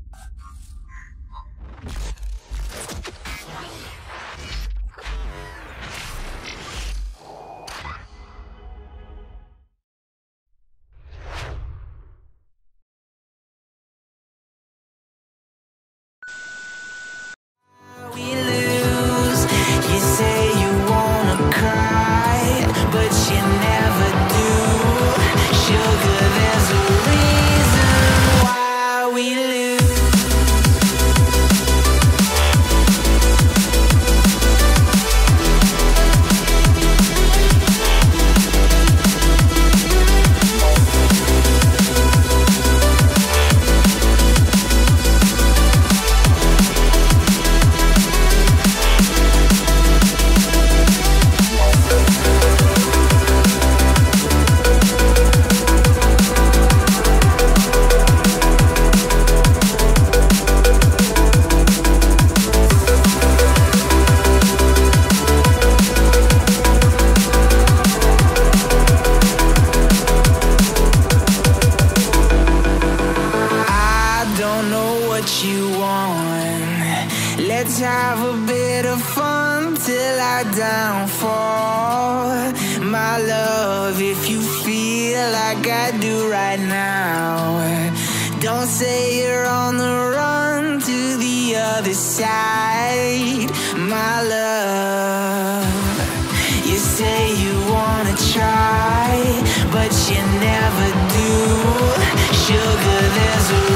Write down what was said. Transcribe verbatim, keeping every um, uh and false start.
Let's have a bit of fun till I downfall. My love, if you feel like I do right now, don't say you're on the run to the other side. My love, you say you wanna try, but you never do. Sugar, there's a